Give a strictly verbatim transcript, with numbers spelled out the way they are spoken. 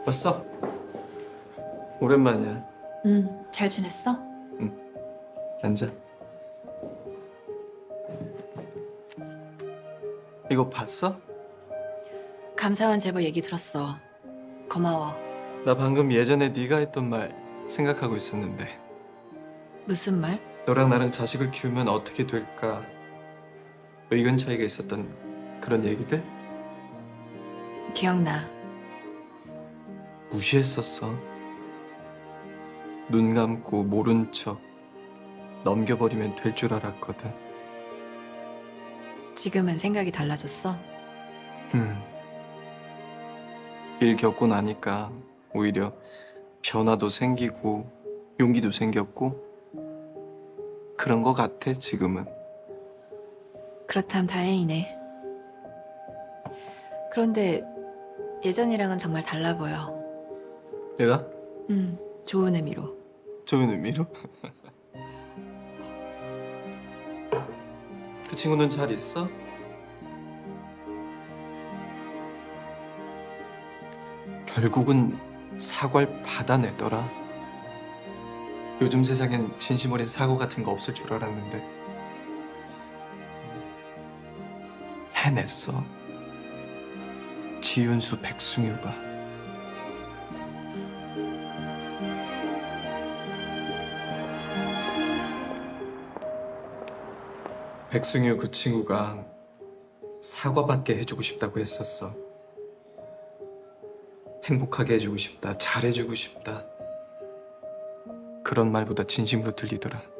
왔어? 오랜만이야. 응, 잘 지냈어? 응. 앉아. 이거 봤어? 감사원 제보 얘기 들었어. 고마워. 나 방금 예전에 네가 했던 말 생각하고 있었는데 무슨 말? 너랑 나랑 자식을 키우면 어떻게 될까 의견 차이가 있었던 그런 얘기들? 기억나. 무시했었어. 눈 감고 모른 척 넘겨버리면 될 줄 알았거든. 지금은 생각이 달라졌어? 음. 일 겪고 나니까 오히려 변화도 생기고 용기도 생겼고 그런 거 같아 지금은. 그렇다면 다행이네. 그런데 예전이랑은 정말 달라 보여. 내가? 응, 좋은 의미로. 좋은 의미로? 그 친구는 잘 있어? 결국은 사과를 받아내더라. 요즘 세상엔 진심 어린 사고 같은 거 없을 줄 알았는데 해냈어. 지윤수 백승유가. 백승유 그 친구가 사과받게 해주고 싶다고 했었어. 행복하게 해주고 싶다, 잘해주고 싶다. 그런 말보다 진심으로 들리더라.